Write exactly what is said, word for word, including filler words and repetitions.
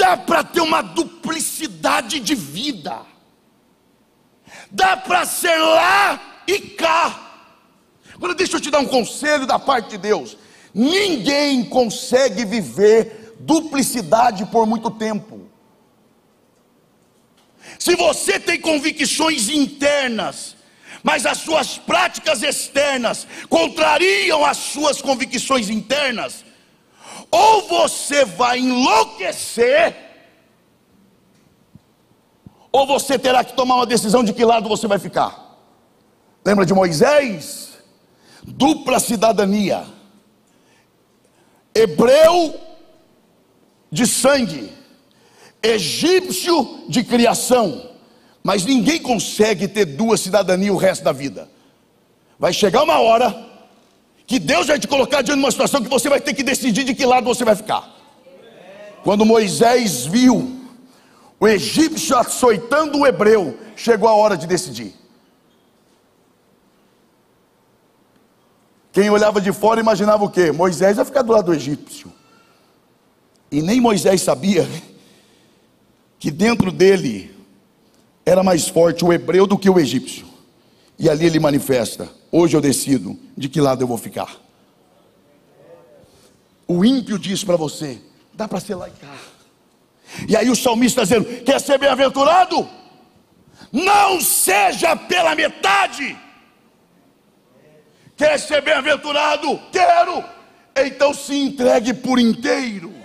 dá para ter uma duplicidade de vida, dá para ser lá e cá. Agora deixa eu te dar um conselho da parte de Deus: ninguém consegue viver duplicidade por muito tempo. Se você tem convicções internas, mas as suas práticas externas contrariam as suas convicções internas, ou você vai enlouquecer, ou você terá que tomar uma decisão de que lado você vai ficar. Lembra de Moisés? Dupla cidadania, hebreu de sangue, egípcio de criação. Mas ninguém consegue ter duas cidadanias o resto da vida. Vai chegar uma hora que Deus vai te colocar diante de uma situação que você vai ter que decidir de que lado você vai ficar. Quando Moisés viu o egípcio açoitando o hebreu, chegou a hora de decidir. Quem olhava de fora imaginava o quê? Moisés vai ficar do lado do egípcio. E nem Moisés sabia que dentro dele era mais forte o hebreu do que o egípcio. E ali ele manifesta: hoje eu decido de que lado eu vou ficar. O ímpio diz para você: dá para ser lá e cá. E aí o salmista está dizendo: quer ser bem-aventurado? Não seja pela metade. Quer ser bem-aventurado? Quero. Então se entregue por inteiro.